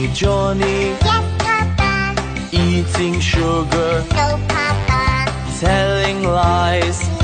Johnny? Yes, Papa. Eating sugar? No, Papa. Telling lies?